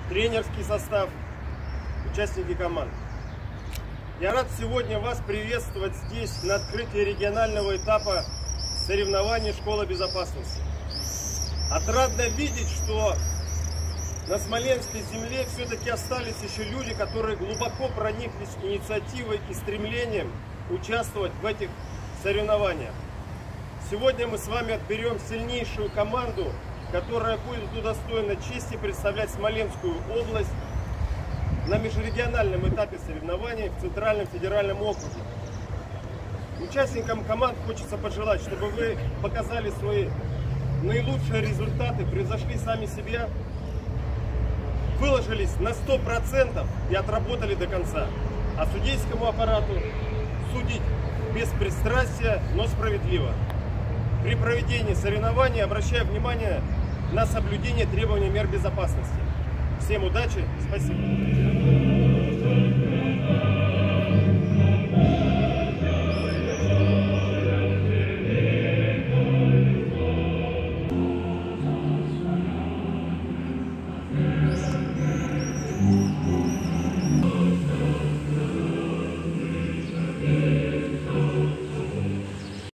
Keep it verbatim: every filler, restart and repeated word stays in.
тренерский состав, участники команд. Я рад сегодня вас приветствовать здесь на открытии регионального этапа соревнований «Школа безопасности». Отрадно видеть, что на Смоленской земле все-таки остались еще люди, которые глубоко прониклись инициативой и стремлением участвовать в этих соревнованиях. Сегодня мы с вами отберем сильнейшую команду, которая будет удостоена чести представлять Смоленскую область на межрегиональном этапе соревнований в Центральном федеральном округе. Участникам команд хочется пожелать, чтобы вы показали свои наилучшие результаты, превзошли сами себя, выложились на сто процентов и отработали до конца. А судейскому аппарату судить без пристрастия, но справедливо. При проведении соревнований обращаю внимание на соблюдение требований мер безопасности. Всем удачи, спасибо.